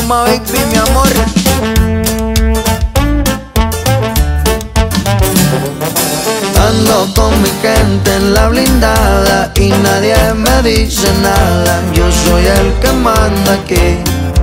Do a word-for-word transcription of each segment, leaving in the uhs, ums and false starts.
Maluma baby, mi amor. Ando con mi gente en la blindada y nadie me dice nada. Yo soy el que manda aquí.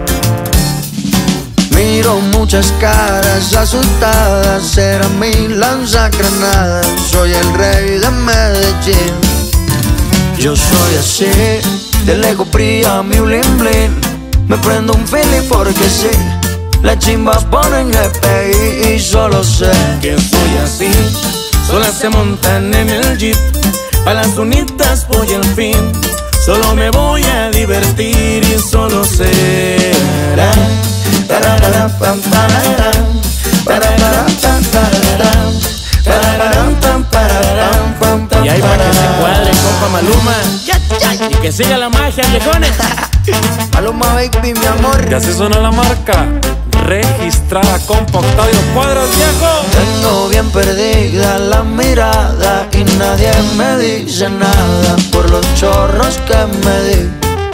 Miro muchas caras asustadas, será mi lanzagranadas. Soy el rey de Medellín. Yo soy así, de lejos brilla mi bling bling. Me prendo un feeling porque sí, las chimbas ponen G P I y solo sé que soy así. Solas se montan en el jeep, pa' las unitas voy al fin. Solo me voy a divertir y solo será tararara, pam, tararara, tararara, pam, tararara, tararara, pam, tararara, pam, pam. Y ahí para que se cuadre, compa Maluma, y que siga la magia, viejones. Maluma baby, mi amor. Y así suena la marca registrada, compa Octavio Cuadras, viejo. Tengo bien perdida la mirada y nadie me dice nada por los chorros que me di.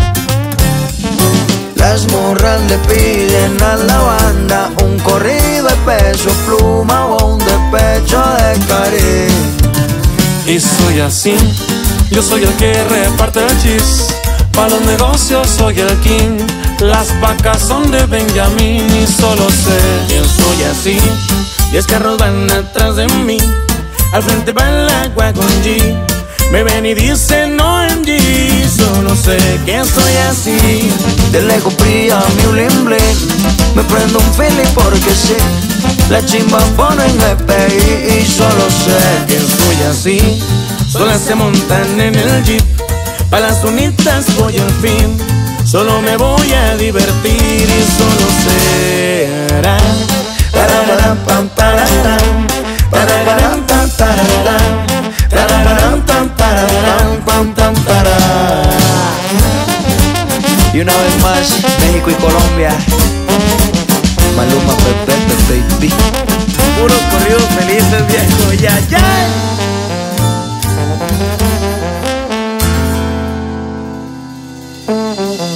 Las morras le piden a la banda un corrido de Peso Pluma o un despecho de Cari. Y soy así, yo soy el que reparte el chis. Pa' los negocios soy el king. Las vacas son de Benjamín y solo sé que soy así. Diez carros van atrás de mí, al frente va el agua con G. Me ven y dicen O M G. Solo sé que soy así. De lejos brilla mi bling bling. Me prendo un feeling porque sí, las chimbas ponen G P I y solo sé que soy así. Solas se montan en el jeep, pa' las unitas voy al fin. Solo me voy a divertir y solo será tararara, pam, tararara, tararara, pam, tararara, tararara, pam, tararara, pam, pam, tararara. Y una vez más, México y Colombia. Maluma, Pepe, baby. Puros corridos felices, viejo, ya, ya. Thank you.